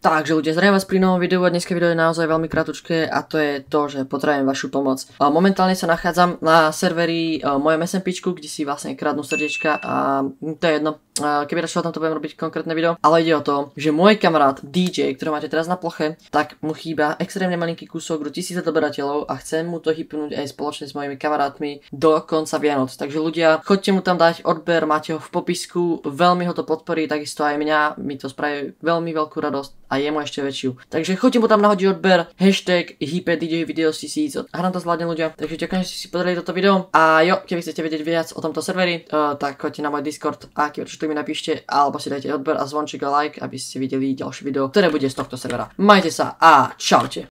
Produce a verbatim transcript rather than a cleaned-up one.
Takže ľudia, zdravím vás pri novom videu a dneska video je naozaj veľmi kratučké a to je to, že potrebujem vašu pomoc. Momentálne sa nachádzam na serveri mojom SMPčku, kde si vlastne kradnú srdiečka a to je jedno. Keby radšej o tomto budem robiť konkrétne video, ale ide o to, že môj kamarát dý džej, ktorý máte teraz na ploche, tak mu chýba extrémne malinký kúsok do tisíc odberateľov a chcem mu to hypnúť aj spoločne s mojimi kamarátmi do konca Vianoc. Takže ľudia, choďte mu tam dať odber, máte ho v popisku, veľmi ho to podporí, takisto aj mňa, mi to spraví veľmi veľkú radosť a jemu ešte väčšiu. Takže choďte mu tam nahodiť odber, hashtag hype dý džej videos tisíc a hrám to zvládne ľudia. Takže ďakujem, že ste si pozreli toto video a jo, keby chcete vedieť viac o tomto serveri, uh, tak choďte na môj Discord a keď mi napíšte, alebo si dajte odber a zvonček a like, aby ste videli ďalšie video, ktoré bude z tohto servera. Majte sa a čaute.